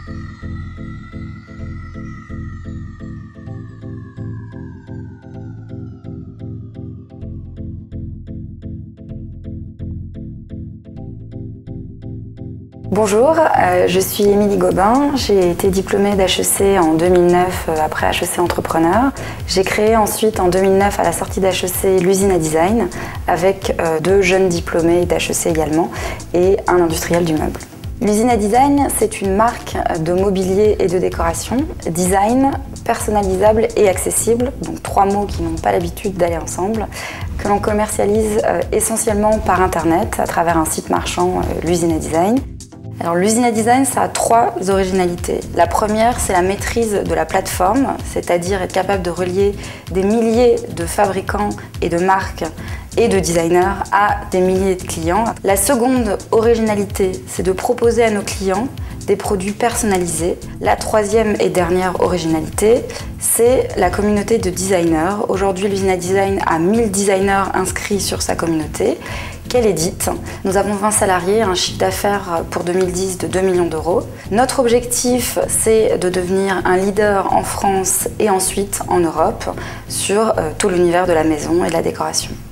Bonjour, je suis Émilie Gobin, j'ai été diplômée d'HEC en 2009 après HEC Entrepreneur. J'ai créé ensuite en 2009 à la sortie d'HEC l'usine à design avec 2 jeunes diplômés d'HEC également et un industriel du meuble. L'usine à design, c'est une marque de mobilier et de décoration, design, personnalisable et accessible, donc 3 mots qui n'ont pas l'habitude d'aller ensemble, que l'on commercialise essentiellement par internet à travers un site marchand, l'usine à design. Alors l'usine à design, ça a 3 originalités. La première, c'est la maîtrise de la plateforme, c'est-à-dire être capable de relier des milliers de fabricants et de marques et de designers à des milliers de clients. La seconde originalité, c'est de proposer à nos clients des produits personnalisés. La troisième et dernière originalité, c'est la communauté de designers. Aujourd'hui, l'usine à design a 1000 designers inscrits sur sa communauté, qu'elle édite. Nous avons 20 salariés, un chiffre d'affaires pour 2010 de 2 millions d'euros. Notre objectif, c'est de devenir un leader en France et ensuite en Europe sur tout l'univers de la maison et de la décoration.